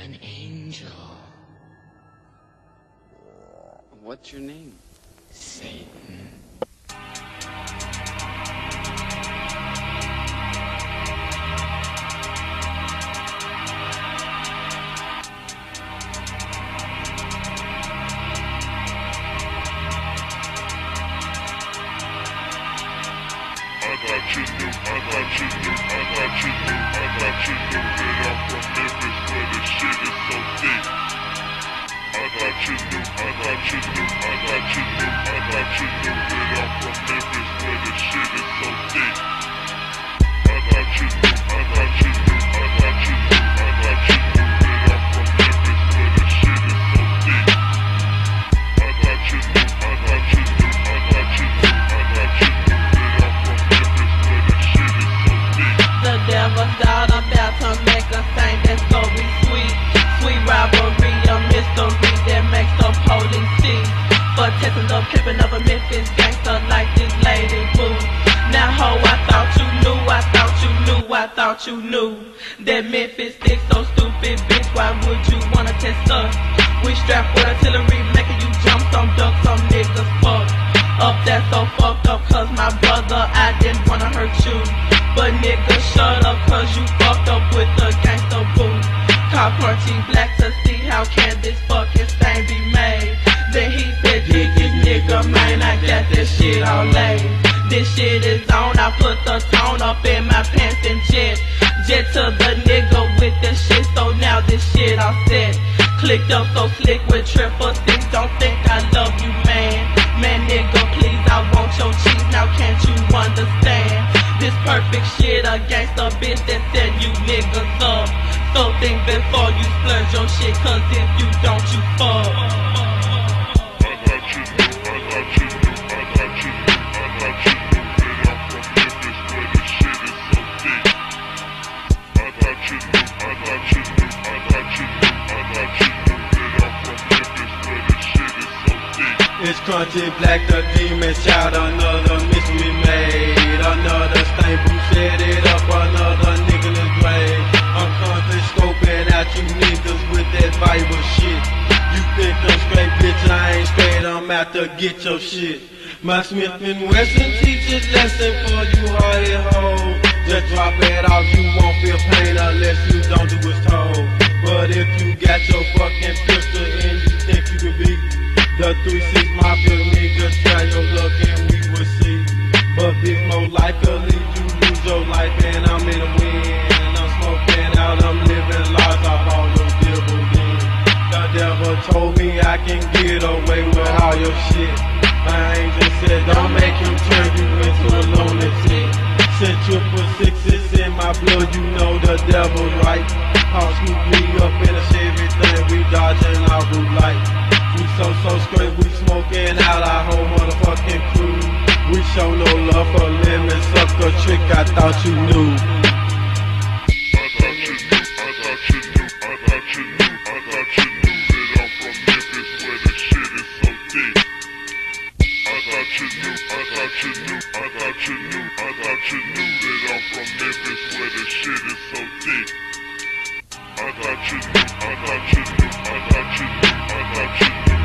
an angel. What's your name? Satan. I thought you knew that I'm from Memphis where the shit is so deep. I thought you knew that I'm from Memphis where the shit is so deep. I thought you knew that I'm from Memphis where the shit is so deep. I thought you knew that I'm from Memphis where the shit is so deep. The devil's daughter about to make a thing that's gonna be sweet. Sweet rivalry, a mystery that makes the police see. For testing the pimping of a Memphis gangster like this lady boo. Now ho, I thought you knew that Memphis sticks so stupid, bitch. Why would you wanna test us? We strapped with artillery, making you jump some ducks, some niggas fuck up. That's so fucked up, cause my brother, I didn't wanna hurt you. But nigga, shut up, cause you fucked up with the gangsta boo. Call Crunchy Black to see how can this fucking thing be made. Then he said, dig this nigga, man, I got this shit all laid. This shit is on, I put the tone up in my pants and jet to the nigga with the shit, so now this shit all set. Clicked up so slick with triple six, don't think I love you, man. Man, nigga, please, I want your cheese, now can't you understand? This perfect shit against a bitch that set you niggas up. So think before you splurge your shit, cause if you don't, you fuck. It's Crunchy Black, the demon child, another mystery made. Another stain, who set it up, another nigga is grave. I'm constantly scoping out you niggas with that Bible shit. You think I'm straight, bitch, I ain't straight, I'm out to get your shit. My Smith & Wesson teaches lesson for you hard-head hoes. Just drop it off, you won't feel pain unless you don't do what's told. But if you got your fucking pistol and you think you can beat the 3-6 Mafia niggas, try your luck and we will see. But bitch, more likely you lose your life and I'm in the wind. I'm smoking out, I'm living large off all those devils in. The devil told me I can get away with all your shit. My angel said don't make him turn you into a lunatic. Since triple sixes in my blood, you know the devil's right. I'll scoop me up in a Chevy thing, we dodging our blue light. We so straight, we smoking out our whole motherfucking crew. We show no love for lemon, sucker trick, I thought you knew. I thought you knew that I'm from Memphis where the shit is so deep. I thought you knew that I'm from Memphis where the shit is so deep. I thought you knew